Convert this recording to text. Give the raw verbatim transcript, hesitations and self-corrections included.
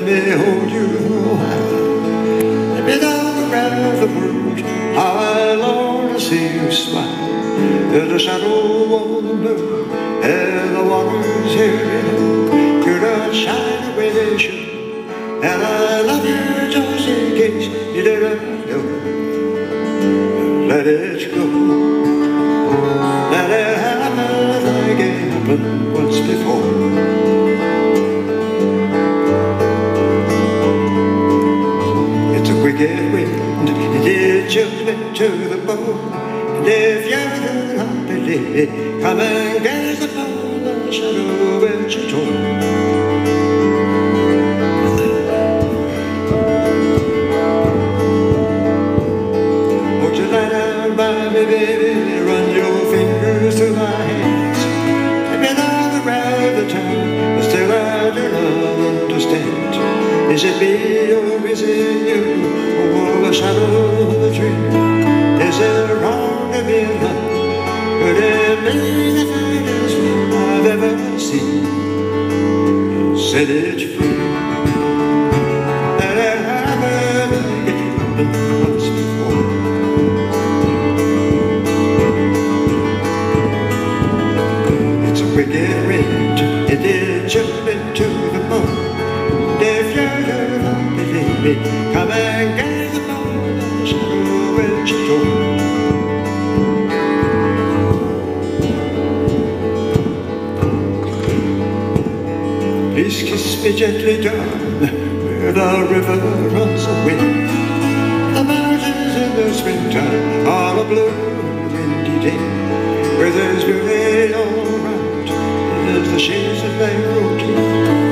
let me hold you a while. Let me talk around the world, how I long to see you smile. There's a shadow on the moon, and the waters here below. You're not shine away they should, and I love you just in case you didn't know. Let it go, let it happen like it happened once before. Wicked wind, it did just me to the bone. And if you do not believe it, come and gaze upon the shadow which you told. Won't you lie down by me, baby, run your fingers through my hands. I've been all around the town, but still I do not understand. Is it me or is it you? Oh, the shadow of the tree. Is it wrong to be in love? Could it be the finest one I've ever seen? Set it free. Let it happen like it happened once before. It's a wicked wind, it did jump into the bone. If you do not believe me, come and gaze upon the shadow which you told. Please kiss me gently down where the river runs away. The mountains in the springtime on a blue windy day, where there's beauty all around as the shades of night rotate.